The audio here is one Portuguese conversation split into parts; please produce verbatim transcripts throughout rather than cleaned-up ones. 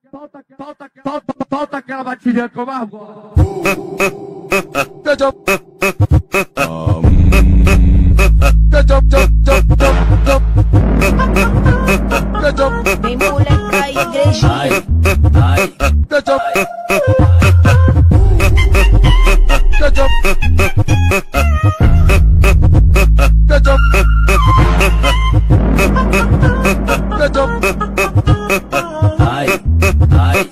falta, falta, falta aquela batidinha que eu mais gosto. Vem moleque pra igreja. Ai, ai, ai, ai,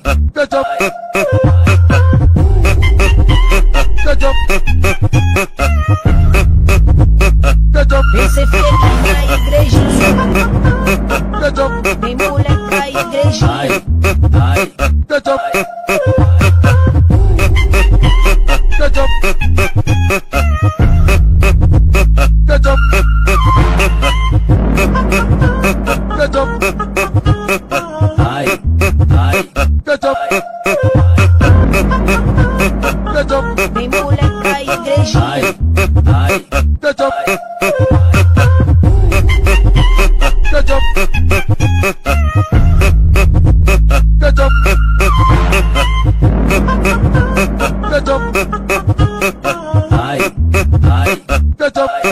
Vem ser feliz na igreja. Vem moleque pra igreja. ai, ai, ai, ai, Vem moleque pra igreja. ai, ai, ai, ai, ai.